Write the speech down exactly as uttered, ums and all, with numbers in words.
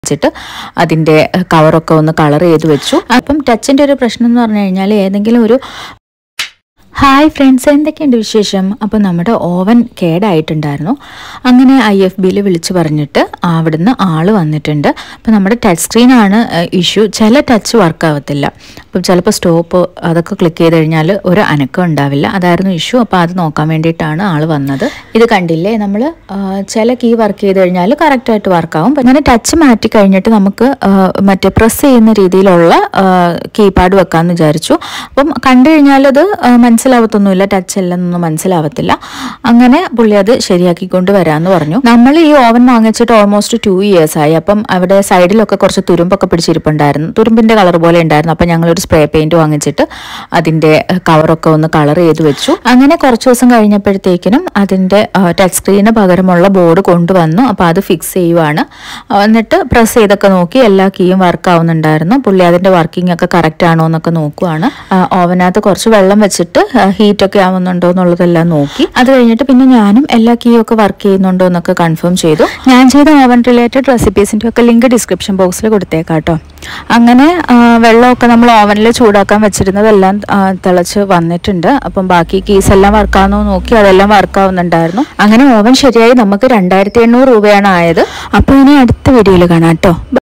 വെച്ചിട്ട് അതിൻ്റെ കവറൊക്കെ ഒന്ന് കളർ ചെയ്ത് വെച്ചു. അപ്പം ടച്ചിൻ്റെ ഒരു പ്രശ്നം എന്ന് പറഞ്ഞു കഴിഞ്ഞാൽ ഏതെങ്കിലും ഒരു ഹായ് ഫ്രണ്ട്സ്, എന്തൊക്കെയുണ്ട് വിശേഷം? അപ്പോൾ നമ്മുടെ ഓവൻ കേടായിട്ടുണ്ടായിരുന്നു. അങ്ങനെ ഐ എഫ് ബിയിൽ വിളിച്ച് പറഞ്ഞിട്ട് അവിടുന്ന് ആൾ വന്നിട്ടുണ്ട്. അപ്പോൾ നമ്മുടെ ടച്ച് സ്ക്രീനാണ് ഇഷ്യൂ. ചില ടച്ച് വർക്ക് ആവത്തില്ല. അപ്പം ചിലപ്പോൾ സ്റ്റോപ്പ് അതൊക്കെ ക്ലിക്ക് ചെയ്ത് കഴിഞ്ഞാൽ ഒരു അനക്കം ഉണ്ടാവില്ല. അതായിരുന്നു ഇഷ്യൂ. അപ്പോൾ അത് നോക്കാൻ വേണ്ടിയിട്ടാണ് ആൾ വന്നത്. ഇത് കണ്ടില്ലേ, നമ്മൾ ചില കീ വർക്ക് ചെയ്ത് കഴിഞ്ഞാൽ കറക്റ്റായിട്ട് വർക്കാവും. അങ്ങനെ ടച്ച് മാറ്റി കഴിഞ്ഞിട്ട് നമുക്ക് മറ്റേ പ്രസ് ചെയ്യുന്ന രീതിയിലുള്ള കീപാഡ് വെക്കാമെന്ന് വിചാരിച്ചു. അപ്പം കണ്ടു കഴിഞ്ഞാൽ അത് മനസ്സിലാവത്തൊന്നുമില്ല, ടച്ച് അല്ലെന്നൊന്നും മനസ്സിലാവത്തില്ല. അങ്ങനെ പുള്ളി അത് ശരിയാക്കിക്കൊണ്ട് വരാമെന്ന് പറഞ്ഞു. നമ്മൾ ഈ ഓവൻ വാങ്ങിച്ചിട്ട് ഓൾമോസ്റ്റ് ടു ഇയേഴ്സ് ആയി. അപ്പം അവിടെ സൈഡിലൊക്കെ കുറച്ച് തുരുമ്പൊക്കെ പിടിച്ചിരിപ്പുണ്ടായിരുന്നു. തുരുമ്പിൻ്റെ കളർ പോലെ ഉണ്ടായിരുന്നു. അപ്പം ഞങ്ങളൊരു സ്പ്രേ പെയിൻറ്റ് വാങ്ങിച്ചിട്ട് അതിൻ്റെ കവറൊക്കെ ഒന്ന് കളർ ചെയ്ത് വെച്ചു. അങ്ങനെ കുറച്ച് ദിവസം കഴിഞ്ഞപ്പോഴത്തേക്കിനും അതിൻ്റെ ടച്ച് സ്ക്രീന് പകരമുള്ള ബോർഡ് കൊണ്ടുവന്നു. അപ്പോൾ അത് ഫിക്സ് ചെയ്യുവാണ്. എന്നിട്ട് പ്രസ് ചെയ്തൊക്കെ നോക്കി എല്ലാ കീയും വർക്ക് ആവുന്നുണ്ടായിരുന്നു. പുള്ളി അതിൻ്റെ വർക്കിംഗ് ഒക്കെ കറക്റ്റ് ആണോ എന്നൊക്കെ നോക്കുവാണ്. ഓവനകത്ത് കുറച്ച് വെള്ളം വെച്ചിട്ട് ഹീറ്റൊക്കെ ആവുന്നുണ്ടോ എന്നുള്ളതെല്ലാം നോക്കി. അത് കഴിഞ്ഞിട്ട് പിന്നെ ഞാനും എല്ലാ കീയും ഒക്കെ വർക്ക് ചെയ്യുന്നുണ്ടോ എന്നൊക്കെ കൺഫേം ചെയ്തു. ഞാൻ ചെയ്ത ഓവൻ റിലേറ്റഡ് റെസിപ്പീസിൻ്റെ ഒക്കെ ലിങ്ക് ഡിസ്ക്രിപ്ഷൻ ബോക്സിൽ കൊടുത്തേക്കാം കേട്ടോ. അങ്ങനെ വെള്ളമൊക്കെ നമ്മൾ ഓവനിൽ ചൂടാക്കാൻ വെച്ചിരുന്നതെല്ലാം തിളച്ച് വന്നിട്ടുണ്ട്. അപ്പം ബാക്കി കീസ് എല്ലാം വർക്കാവുന്നോ നോക്കി, അതെല്ലാം വർക്കാവുന്നുണ്ടായിരുന്നു. അങ്ങനെ ഓവൻ ശരിയായി നമുക്ക് രണ്ടായിരത്തി എണ്ണൂറ് രൂപയാണ് ആയത്. അപ്പോൾ ഇനി അടുത്ത വീഡിയോയിൽ കാണാം കേട്ടോ.